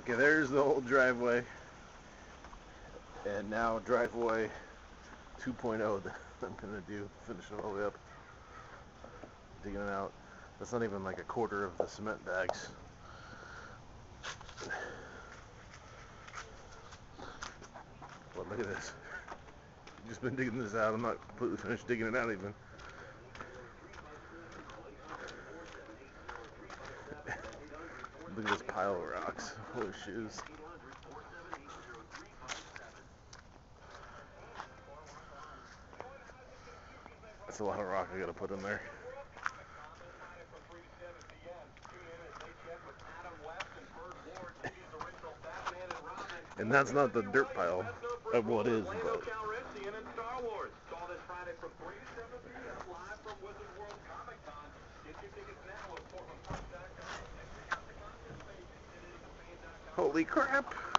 Okay, there's the old driveway, and now driveway 2.0 that I'm gonna do, finish it all the way up, digging it out. That's not even like a quarter of the cement bags. Well, look at this. Just been digging this out. I'm not completely finished digging it out even. Look at this pile of rocks. Holy shoes. That's a lot of rock I gotta put in there. And that's not the dirt pile of what is, but holy crap!